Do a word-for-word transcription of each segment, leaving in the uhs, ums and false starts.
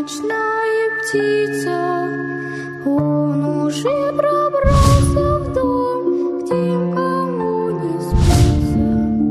ночная птица, он уже пробрался в дом, где никому не спится.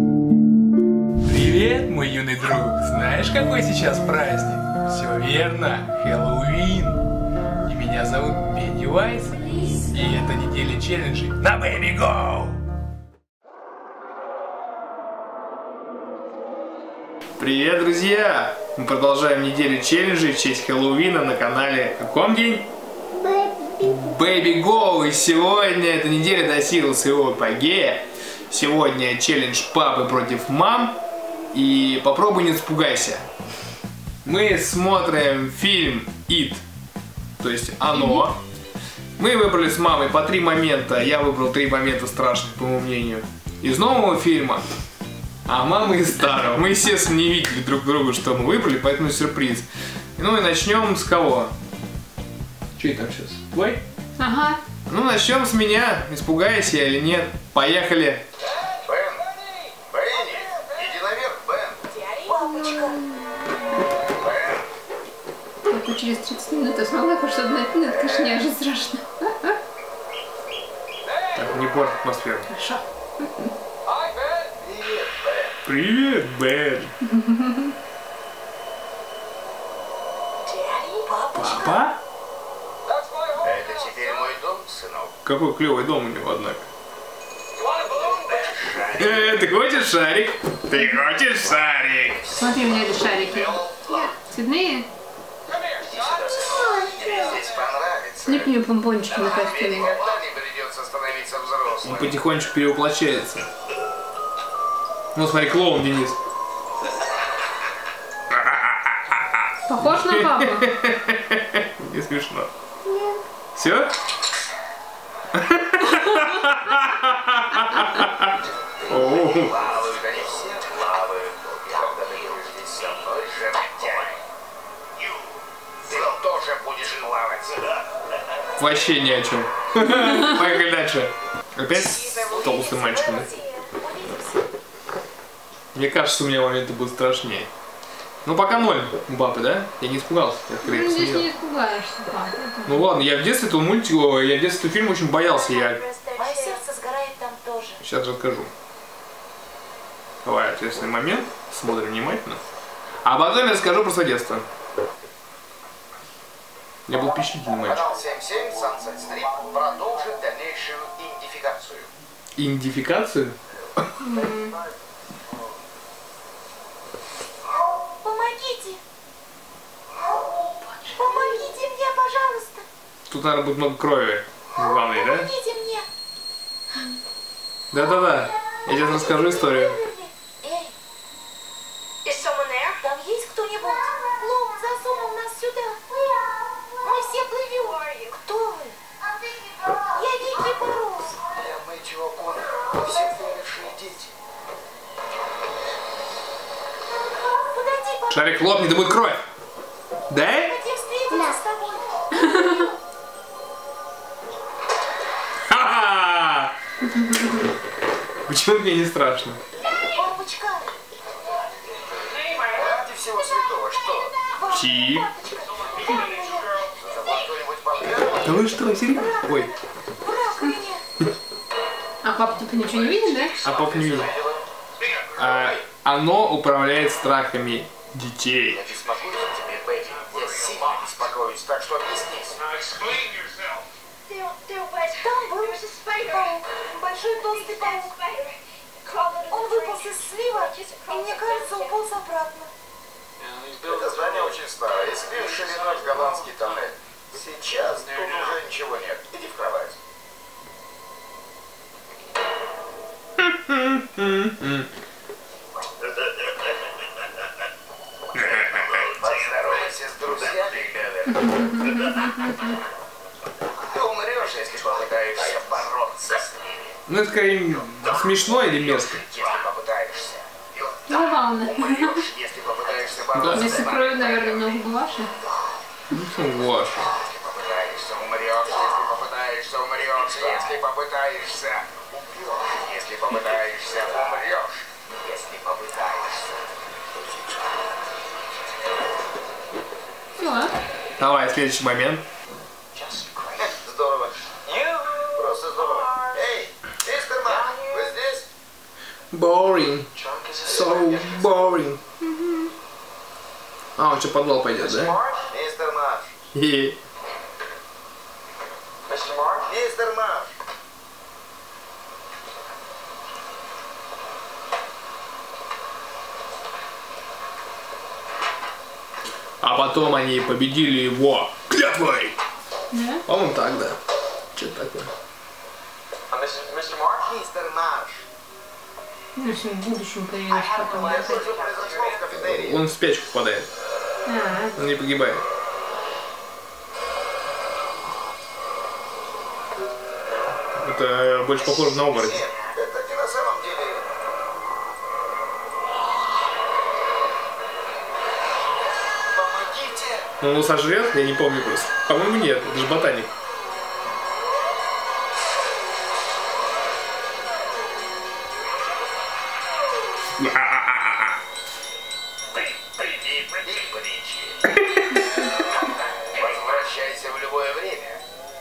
Привет, мой юный друг! Знаешь, какой сейчас праздник? Все верно, Хэллоуин! И меня зовут Пеннивайз, и это неделя челленджей на Baby Go! Привет, друзья! Мы продолжаем неделю челленджей в честь Хэллоуина на канале. В каком день? Baby Go! И сегодня эта неделя достигла своего апогея. Сегодня челлендж папы против мам. И попробуй не испугайся. Мы смотрим фильм It, то есть Оно. Мы выбрали с мамой по три момента. Я выбрал три момента страшных, по моему мнению, из нового фильма. А мама из старого. Мы, естественно, не видели друг друга, что мы выбрали, поэтому сюрприз. Ну и начнем с кого? Че там сейчас? Твой? Ага. Ну, начнем с меня. Испугайся я или нет. Поехали. Бен! Бенни! Иди наверх, Бен! Папочка! Бен! Только через тридцать минут я смогла хоть что-то найти, но это, конечно, не ожидать страшно. Так, не порт атмосферу. Хорошо. Привет, Бен. Папа? Это теперь мой дом, сынок. Какой клевый дом у него, однако. Э, ты хочешь шарик? Ты хочешь шарик? Смотри, у меня есть шарики. Цветные? Тебе здесь понравится. Лепни помпончики на Тебе костюме. никогда не придется становиться Он взрослым. потихонечку перевоплощается. Ну смотри, клоун Денис. Похож на папу? Не смешно. Все? Плавают, они все плавают. И когда ты будешь здесь со мной, жертвой, ты тоже будешь плавать. Вообще ни о чем. Поехали дальше. Опять с толстым мальчиком, да? Мне кажется, у меня моменты будут страшнее. Ну пока ноль у папы, да? Я не испугался. Я скорее Ну, здесь посмеялся. не испугаешься, папа. Ну ладно, я в детстве этого мультика, я в детстве фильм очень боялся. Я Мое сердце сгорает там тоже. сейчас расскажу. Давай, ответственный момент. Смотрим внимательно. А потом я расскажу про свое детство. Я был впечатлительный мальчик. Канал семь семь Sunset Strip продолжит дальнейшую идентификацию. Идентификацию? Помогите! Помогите мне, пожалуйста! Тут, наверное, будет много крови в ванной, да? Помогите мне! Да-да-да. Я сейчас расскажу историю. Эй! Там есть кто-нибудь? Клоун засунул нас сюда. Мы все плывем. Кто вы? Я Вики Барус. Я Мэтью О'Коннор. Мы все вымершие дети. Подойди, папа. Шарик лопнет, и будет кровь. Да? Хотим встретиться с тобой. Ха-ха! Почему мне не страшно? Папочка. Ради всего святого, что? Чип. За тобой кто-нибудь поглядывал? Да вы что, серьезно? Ой, В раковине. А папа типа ничего не видит, да? а пап не видел. А, оно управляет страхами детей. Я беспокоюсь о тебе, Бэби. Я сильно беспокоюсь, так что объяснись. Там был паук, большой толстый паук. Он выполз из слива, и мне кажется, уполз обратно. Это здание очень старое. Слив шириной в голландский тоннель. Сейчас тут уже ничего нет. Иди в кровать. Поздоровайся с друзьями, ты умрешь, если попытаешься бороться с ними. Ну это скорее смешно или мерзко? Если попытаешься. Забавно. Умрешь, если попытаешься бороться Если с ними. крови, наверное, много гуаши. Ну, ваше. Если попытаешься, умрешь, если попытаешься, умрешь, если попытаешься, убьешь, если попытаешься, умрешь, если попытаешься. Все, Все. Давай, следующий момент. Здорово. Просто здорово. Эй, мистер Мак, вы здесь? Boring. So boring. А, он что, в подвал пойдет, да? Мистер Мак. Хе-хе. Мистер Мак. А потом они победили его клятвой. Да? По-моему, так, да. Что-то такое. Мистер Мак. Ну, если в будущем появилась потом. Что произошло в кафетерии? Он в спячку впадает. А, Он не погибает. Это э, больше похоже на оборотень. Нет, это не на самом деле. Помогите! Но он его сожрет? Я не помню просто. По-моему, нет. Это же ботаник. Приди, приди, приди. Возвращайся в любое время.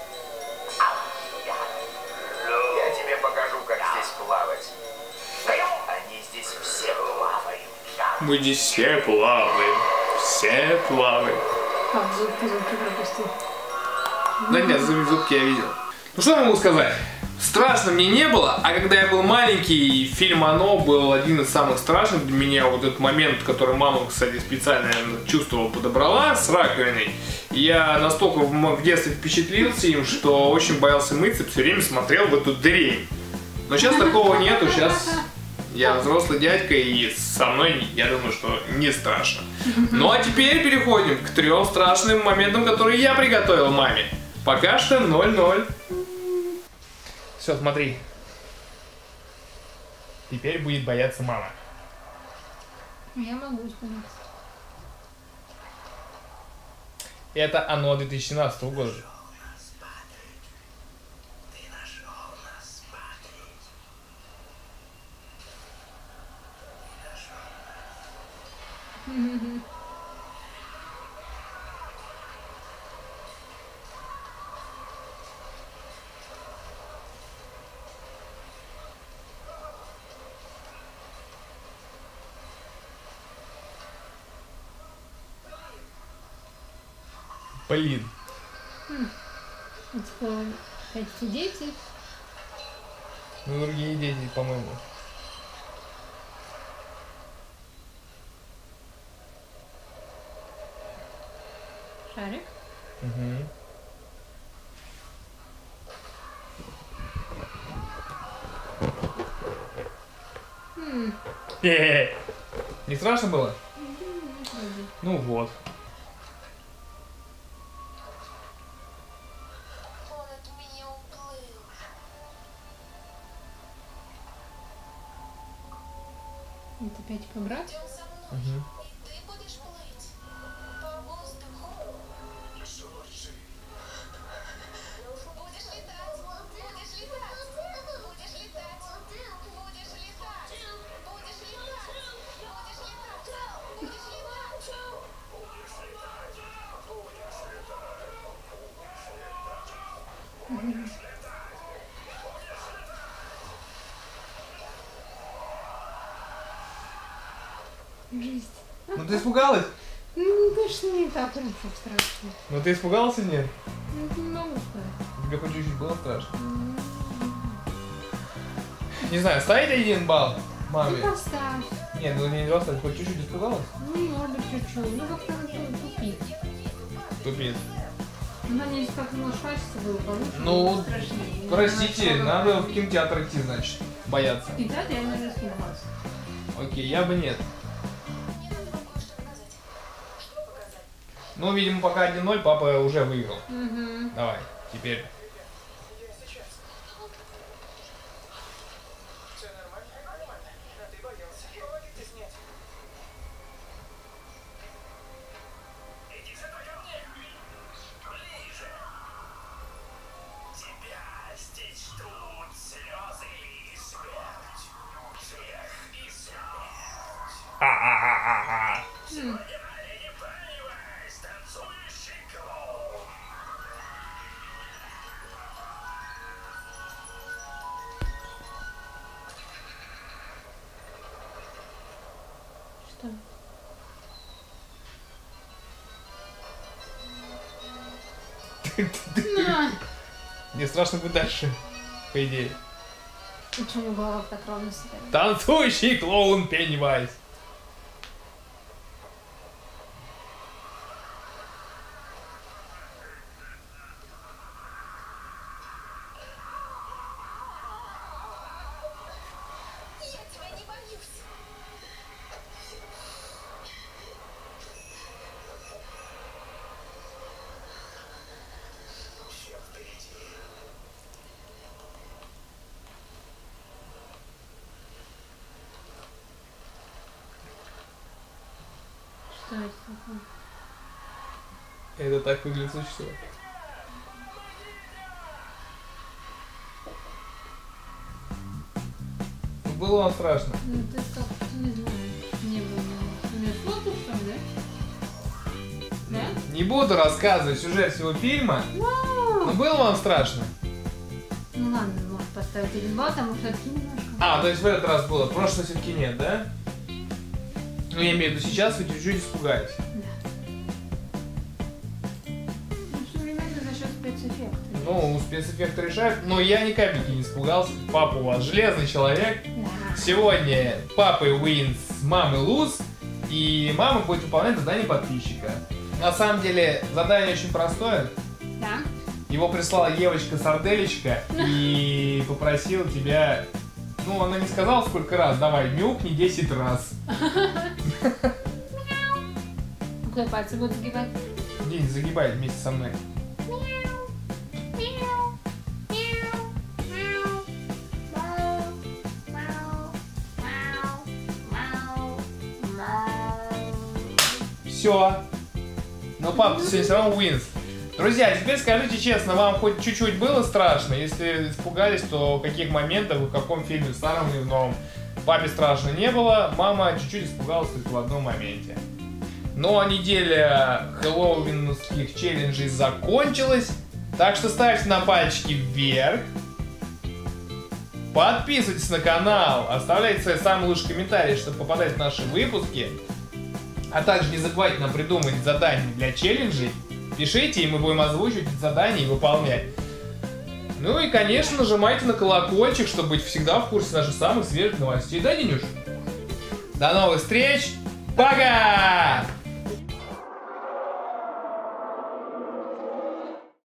Я тебе покажу, как здесь плавать. Они здесь все плавают. Мы здесь все плаваем. Все плаваем. как зубки, зубки пропустил. Да нет, зубки я видел. Ну что я могу сказать? Страшно мне не было, а когда я был маленький, фильм «Оно» был один из самых страшных для меня. Вот этот момент, который мама, кстати, специально, наверное, чувствовала, подобрала с раковиной. Я настолько в, в детстве впечатлился им, что очень боялся мыться, все время смотрел в эту дрень. Но сейчас такого нету, сейчас я взрослый дядька, и со мной, я думаю, что не страшно. Ну а теперь переходим к трем страшным моментам, которые я приготовил маме. Пока что ноль-ноль. Все, смотри. Теперь будет бояться мама. Я могу испугаться. Это «Оно» две тысячи семнадцатого года. Блин. Это эти дети. Ну, другие дети, по-моему. Шарик. Угу. М, Хе-хе. Не страшно было? Ну вот. Он от меня уплыл. Это опять побрать? Идем со мной, Угу. и ты будешь плыть по воздуху. Будешь летать, будешь летать, будешь летать, будешь летать, будешь летать, будешь летать, будешь летать. Жесть. Ну ты испугалась? Ну, конечно, не так прям чтоб страшно. Ну ты испугался, нет? Ну, не могу сказать. Тебе хоть чуть-чуть было страшно? Не знаю, ставить один балл Ты маме? поставь. Нет, ну не два ставить, хоть чуть-чуть испугалась? Ну, может быть, чуть-чуть. Ну, как-то он тупит. Тупит. Ну, надеюсь, как ему шашиться было получше. Ну, было страшнее. Простите, Ну, надо в кинотеатр идти, значит, бояться. И да, я, наверное, испугалась. Окей, я бы нет. Ну, видимо, пока один ноль, папа уже выиграл. Угу. Давай, теперь. А-а-а-а-а. что ли? На. Мне страшно быть дальше, по идее. Почему голова так ровно стоит? Танцующий клоун Пеннивайз. Я тебя не боюсь. Что это такое? Это так выглядит существо. Было вам страшно? Ну ты как-то не знаю. Не было. У меня фото, что ли, да? Да? Не буду рассказывать сюжет всего фильма, но было вам страшно? Ну ладно, может поставить один балл, потому что это немножко. А, то есть в этот раз было, в прошлый все-таки нет, да? Ну, я имею в виду, сейчас вы чуть-чуть испугались. Ну, все время это за счет спецэффекта. Ну, спецэффекты решают, но я ни капельки не испугался. Папа у вас железный человек. Да. Сегодня папой wins мамы луз, и мама будет выполнять задание подписчика. На самом деле, задание очень простое. Да? Его прислала Евочка-сарделечка и попросила тебя... Ну, она не сказала сколько раз, давай, мяукни десять раз. Какой пальцы будут загибать? День загибай вместе со мной. Все. Но папа сегодня все равно wins. Друзья, теперь скажите честно, вам хоть чуть-чуть было страшно? Если испугались, то в каких моментах, в каком фильме, в старом или в новом? Папе страшно не было, мама чуть-чуть испугалась только в одном моменте. Ну а неделя хэллоуинских челленджей закончилась, так что ставьте нам пальчики вверх. Подписывайтесь на канал, оставляйте свои самые лучшие комментарии, чтобы попадать в наши выпуски. А также не забывайте нам придумать задания для челленджей. Пишите, и мы будем озвучивать эти задания и выполнять. Ну и, конечно, нажимайте на колокольчик, чтобы быть всегда в курсе наших самых свежих новостей. Да, Денюш? До новых встреч! Пока!